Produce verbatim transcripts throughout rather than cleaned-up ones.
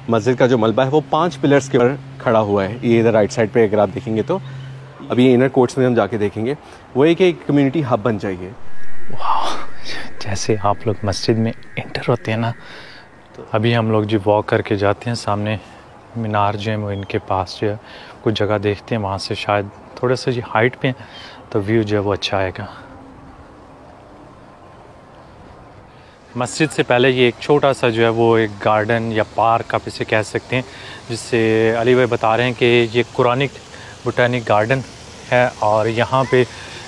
मस्जिद का जो मलबा है वो पांच पिलर्स के ऊपर खड़ा हुआ है। ये इधर राइट साइड पे अगर आप देखेंगे तो अभी ये इनर कोर्ट्स में हम जाके देखेंगे, वो एक एक कम्युनिटी हब बन जाएगी। वाह, जैसे आप लोग मस्जिद में इंटर होते हैं ना, तो अभी हम लोग जो वॉक करके जाते हैं सामने मीनार जो है वो इनके पास जो है कुछ जगह देखते हैं, वहाँ से शायद थोड़ा सा जी हाइट पे तो व्यू जो है वो अच्छा आएगा। मस्जिद से पहले ये एक छोटा सा जो है वो एक गार्डन या पार्क आप इसे कह सकते हैं, जिससे अली भाई बता रहे हैं कि ये कुरानिक बोटैनिक गार्डन है और यहाँ पे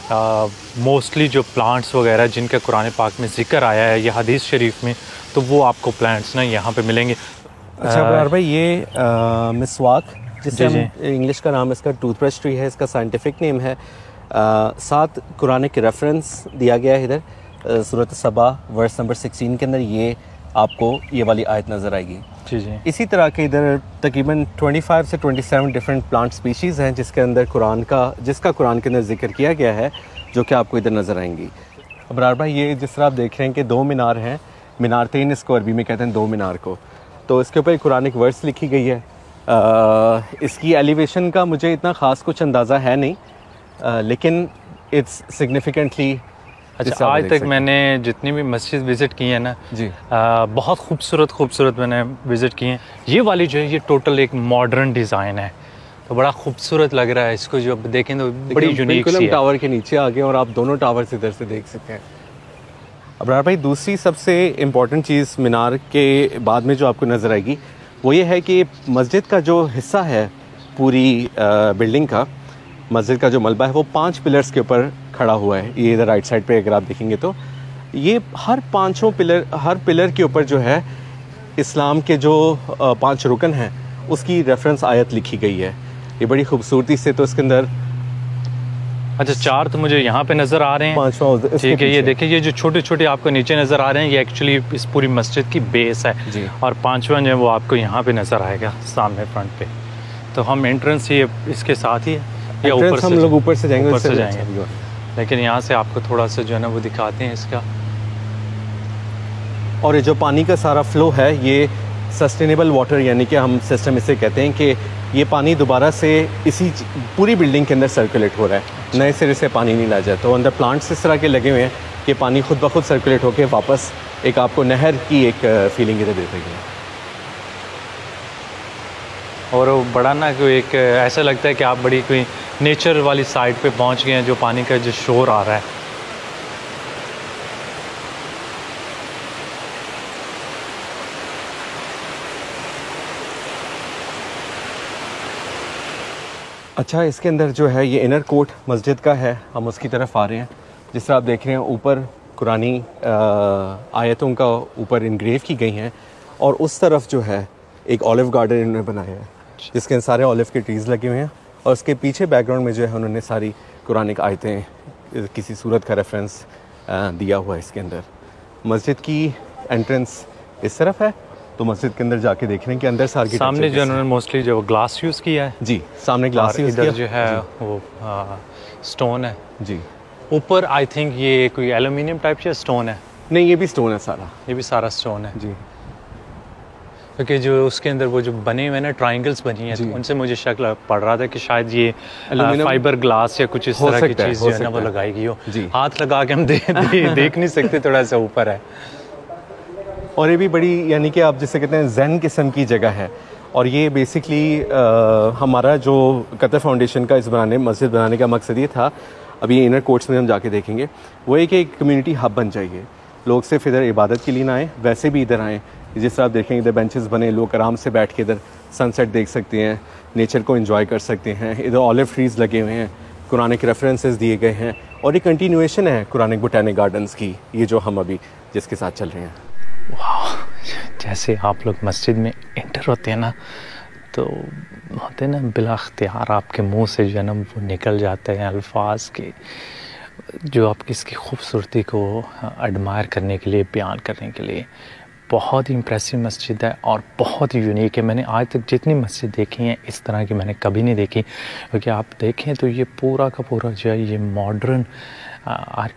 मोस्टली जो प्लांट्स वगैरह जिनका कुरान पाक में ज़िक्र आया है या हदीस शरीफ में, तो वो आपको प्लांट्स ना यहाँ पे मिलेंगे। अच्छा बरार भाई, ये मिसवाक जिसे हम इंग्लिश का नाम इसका टूथब्रश ट्री है, इसका साइंटिफिक नेम है। आ, सात कुरानिक रेफरेंस दिया गया है इधर Surah Saba verse number sixteen के अंदर, ये आपको ये वाली आयत नज़र आएगी। जी जी। इसी तरह के इधर तकरीबन पच्चीस से सत्ताईस डिफरेंट प्लांट स्पीशीज़ हैं जिसके अंदर कुरान का जिसका कुरान के अंदर जिक्र किया गया है, जो कि आपको इधर नज़र आएंगी। अबरार भाई, ये जिस तरह आप देख रहे हैं कि दो मीनार हैं, मीनार तीन इसको अरबी में कहते हैं दो मीनार को, तो इसके ऊपर एक कुरानिक वर्स लिखी गई है। आ, इसकी एलिवेशन का मुझे इतना ख़ास कुछ अंदाज़ा है नहीं, आ, लेकिन इट्स सिग्निफिकेंटली। अच्छा, आज तक मैंने जितनी भी मस्जिद विज़िट की है ना जी, आ, बहुत खूबसूरत खूबसूरत मैंने विज़िट की हैं। ये वाली जो है ये टोटल एक मॉडर्न डिज़ाइन है, तो बड़ा खूबसूरत लग रहा है। इसको जो देखें तो बड़ी यूनिक सी है। टावर के नीचे आ गए और आप दोनों टावर्स इधर से देख सकते हैं। अबरार भाई, दूसरी सबसे इम्पॉर्टेंट चीज़ मीनार के बाद में जो आपको नज़र आएगी वो ये है कि मस्जिद का जो हिस्सा है पूरी बिल्डिंग का, मस्जिद का जो मलबा है वो पांच पिलर्स के ऊपर खड़ा हुआ है। ये इधर राइट साइड पे अगर आप देखेंगे तो ये हर पांचों पिलर हर पिलर के ऊपर जो है इस्लाम के जो पांच रुकन हैं उसकी रेफरेंस आयत लिखी गई है। ये बड़ी खूबसूरती से, तो इसके अंदर अच्छा चार तो मुझे यहाँ पे नज़र आ रहे हैं, पांचवा ठीक है। ये देखिए, ये जो छोटे छोटे आपको नीचे नज़र आ रहे हैं ये एक्चुअली इस पूरी मस्जिद की बेस है जी। और पांचवा जो है वो आपको यहाँ पे नज़र आएगा सामने फ्रंट पे। तो हम एंट्रेंस ये इसके साथ ही है या ऊपर से, हम लोग ऊपर से जाएंगे, ऊपर से जाएंगे, लेकिन यहाँ से आपको थोड़ा सा जो है ना वो दिखाते हैं इसका। और ये जो पानी का सारा फ्लो है ये सस्टेनेबल वाटर यानी कि हम सिस्टम इसे कहते हैं कि ये पानी दोबारा से इसी पूरी बिल्डिंग के अंदर सर्कुलेट हो रहा है, नए सिरे से पानी नहीं ला जाता। तो अंदर प्लांट्स इस तरह के लगे हुए हैं कि पानी खुद ब खुद सर्कुलेट होकर वापस एक आपको नहर की एक फीलिंग इधर दे देगी। और वो बड़ा ना कोई एक ऐसा लगता है कि आप बड़ी कोई नेचर वाली साइड पे पहुंच गए हैं, जो पानी का जो शोर आ रहा है। अच्छा, इसके अंदर जो है ये इनर कोर्ट मस्जिद का है, हम उसकी तरफ आ रहे हैं। जिस तरह आप देख रहे हैं ऊपर कुरानी आयतों का ऊपर इनग्रेव की गई हैं, और उस तरफ जो है एक ऑलिव गार्डन इन्होंने बनाया है जिसके अंदर सारे ऑलिव के ट्रीज़ लगे हुए हैं, और उसके पीछे बैकग्राउंड में जो है उन्होंने सारी कुरानिक आयतें किसी सूरत का रेफरेंस दिया हुआ है इसके अंदर। मस्जिद की एंट्रेंस इस तरफ है, तो मस्जिद के अंदर जाके देख रहे हैं कि अंदर सारी सामने जो उन्होंने मोस्टली जो ग्लास यूज़ किया है जी, सामने ग्लास यूज़ किया, इधर जो है वो स्टोन है जी। ऊपर आई थिंक ये कोई एल्यूमिनियम टाइप या स्टोन है? नहीं, ये भी स्टोन है सारा, ये भी सारा स्टोन है जी। क्योंकि जो उसके अंदर वो जो बने हुए ना ट्रायंगल्स बनी है, तो उनसे मुझे शक पड़ रहा था कि शायद ये फाइबर ग्लास या कुछ इस तरह की चीज़ जो है ना वो लगाई गई हो। हाथ लगा के हम दे, दे, देख नहीं सकते, थोड़ा सा ऊपर है। और ये भी बड़ी यानी कि आप जिसे कहते हैं ज़ेन किस्म की जगह है, और ये बेसिकली हमारा जो कतर फाउंडेशन का इस बनाने मस्जिद बनाने का मकसद ये था, अभी ये इनर कोर्ट्स में हम जाके देखेंगे, वो एक एक कम्युनिटी हब बन जाएगी। लोग सिर्फ इधर इबादत के लिए ना आए, वैसे भी इधर आएँ। जिस तरह आप देखेंगे इधर बेंचेस बने, लोग आराम से बैठ के इधर सनसेट देख सकते हैं, नेचर को एंजॉय कर सकते हैं। इधर ऑलिव ट्रीज़ लगे हुए हैं, कुरानिक रेफरेंसेस दिए गए हैं, और ये कंटिन्यूएशन है कुरानिक बोटैनिक गार्डन्स की, ये जो हम अभी जिसके साथ चल रहे हैं। वाह, जैसे आप लोग मस्जिद में इंटर होते हैं ना, तो होते हैं ना बिला अख्तियार आपके मुंह से जो है ना वो निकल जाते हैं अल्फाज के, जो आपकी इसकी खूबसूरती को एडमायर करने के लिए, बयान करने के लिए। बहुत ही इम्प्रेसिव मस्जिद है और बहुत ही यूनिक है। मैंने आज तक जितनी मस्जिद देखी हैं इस तरह की मैंने कभी नहीं देखी, क्योंकि आप देखें तो ये पूरा का पूरा जो है ये मॉडर्न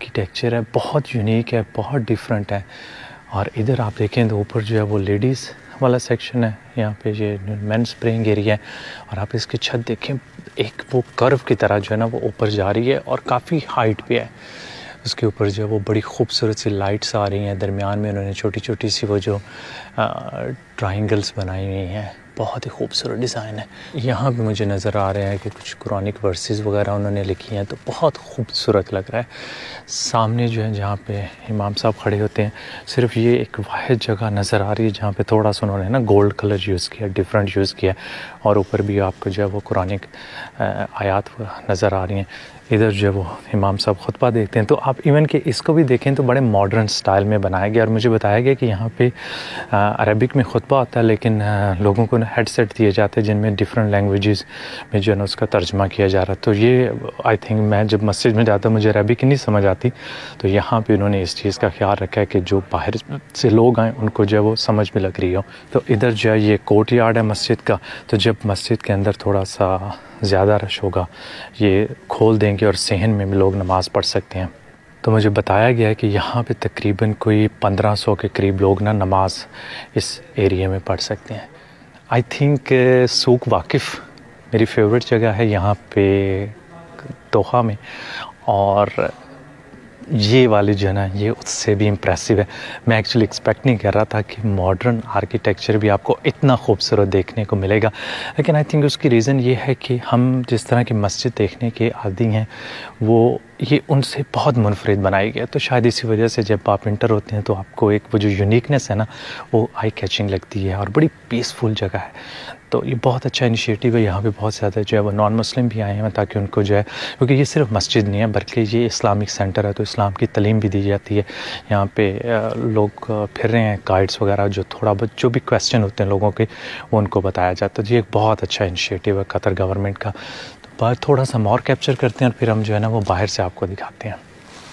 आर्किटेक्चर है, बहुत यूनिक है, बहुत डिफरेंट है। और इधर आप देखें तो ऊपर जो है वो लेडीज़ वाला सेक्शन है, यहाँ पे ये मेंस प्रेइंग एरिया है। और आप इसकी छत देखें, एक वो कर्व की तरह जो है ना वो ऊपर जा रही है और काफ़ी हाइट पे है। उसके ऊपर जो है वो बड़ी खूबसूरत सी लाइट्स आ रही हैं, दरमियान में उन्होंने छोटी छोटी सी वो जो ट्रायंगल्स बनाई हुई हैं, बहुत ही खूबसूरत डिज़ाइन है। यहाँ पे मुझे नज़र आ रहा है कि कुछ कुरानिक वर्सेस वगैरह उन्होंने लिखी हैं, तो बहुत खूबसूरत लग रहा है। सामने जो है जहाँ पे इमाम साहब खड़े होते हैं, सिर्फ ये एक वाहिद जगह नज़र आ रही है जहाँ पे थोड़ा सा उन्होंने ना गोल्ड कलर यूज़ किया, डिफरेंट यूज़ किया, और ऊपर भी आपको जो है वो कुरानिक आयात नज़र आ रही हैं। इधर जो है वो इमाम साहब खुतबा देखते हैं। तो आप इवन कि इसको भी देखें तो बड़े मॉडर्न स्टाइल में बनाया गया। और मुझे बताया गया कि यहाँ पे अरबिक में खुतबा होता है, लेकिन आ, लोगों को हेडसेट दिए जाते हैं जिनमें डिफरेंट लैंग्वेजेस में जो है ना उसका तर्जमा किया जा रहा है। तो ये आई थिंक मैं जब मस्जिद में जाता मुझे अरबिक नहीं समझ आती, तो यहाँ पे उन्होंने इस चीज़ का ख्याल रखा है कि जो बाहर से लोग आएँ उनको जो है वो समझ में लग रही हो। तो इधर जो है ये कोर्ट यार्ड है मस्जिद का। तो जब मस्जिद के अंदर थोड़ा सा ज़्यादा रश होगा, ये खोल देंगे और सहन में भी लोग नमाज़ पढ़ सकते हैं। तो मुझे बताया गया है कि यहाँ पे तकरीबन कोई पंद्रह सौ के करीब लोग ना नमाज इस एरिया में पढ़ सकते हैं। आई थिंक सूक वाकिफ़ मेरी फेवरेट जगह है यहाँ पे दोहा में, और ये वाली जो है ना ये उससे भी इम्प्रेसिव है। मैं एक्चुअली एक्सपेक्ट नहीं कर रहा था कि मॉडर्न आर्किटेक्चर भी आपको इतना खूबसूरत देखने को मिलेगा, लेकिन आई थिंक उसकी रीज़न ये है कि हम जिस तरह की मस्जिद देखने के आदी हैं वो ये उनसे बहुत मुनफरिद बनाई गया। तो शायद इसी वजह से जब आप इंटर होते हैं तो आपको एक वो जो यूनिकनेस है ना वो आई कैचिंग लगती है, और बड़ी पीसफुल जगह है। तो ये बहुत अच्छा इनिशिएटिव है। यहाँ पे बहुत ज़्यादा जो है वो नॉन मुस्लिम भी आए हैं ताकि उनको जो है, क्योंकि ये सिर्फ मस्जिद नहीं है बल्कि ये इस्लामिक सेंटर है, तो इस्लाम की तालीम भी दी जाती है। यहाँ पे लोग फिर रहे हैं, गाइड्स वगैरह जो थोड़ा बहुत जो भी क्वेश्चन होते हैं लोगों के वो उनको बताया जाता है। तो ये एक बहुत अच्छा इनिशिएटिव है कतर गवर्नमेंट का। तो बाहर थोड़ा सा और कैप्चर करते हैं और फिर हम जो है ना वो बाहर से आपको दिखाते हैं।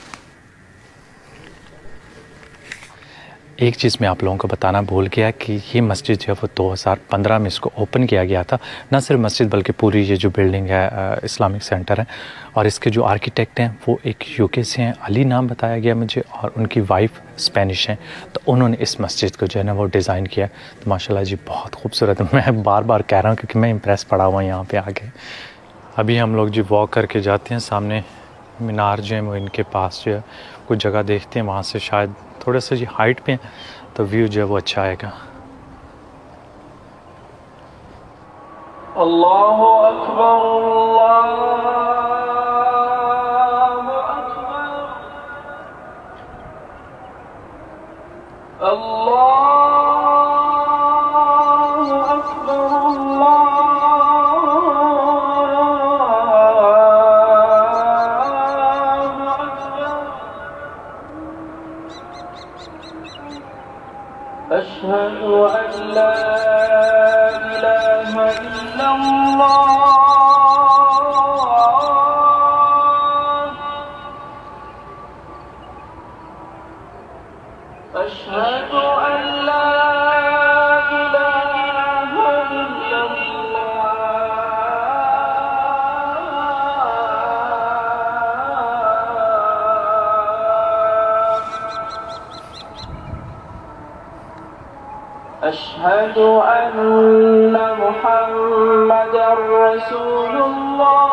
एक चीज़ मैं आप लोगों को बताना भूल गया कि ये मस्जिद जो है वो दो हज़ार पंद्रह में इसको ओपन किया गया था। न सिर्फ मस्जिद बल्कि पूरी ये जो बिल्डिंग है इस्लामिक सेंटर है, और इसके जो आर्किटेक्ट हैं वो एक यूके से हैं, अली नाम बताया गया मुझे, और उनकी वाइफ स्पेनिश हैं। तो उन्होंने इस मस्जिद को जो है ना वो डिज़ाइन किया। तो माशाल्लाह जी बहुत खूबसूरत है। मैं बार बार कह रहा हूँ क्योंकि मैं इम्प्रेस पड़ा हुआ यहाँ पर आके। अभी हम लोग जी वॉक करके जाते हैं, सामने मीनार जो है वो इनके पास जो है कुछ जगह देखते हैं, वहाँ से शायद थोड़ा सा जी हाइट पे तो व्यू जो है वो अच्छा आएगा। अल्लाहु अकबर, अल्लाहु अकबर, अशहदु अन ला इलाहा इल्लल्लाह, अशहदु अन ला इलाहा इल्लल्लाह, अशहदु अन्ना मुहम्मदर रसूलुल्लाह।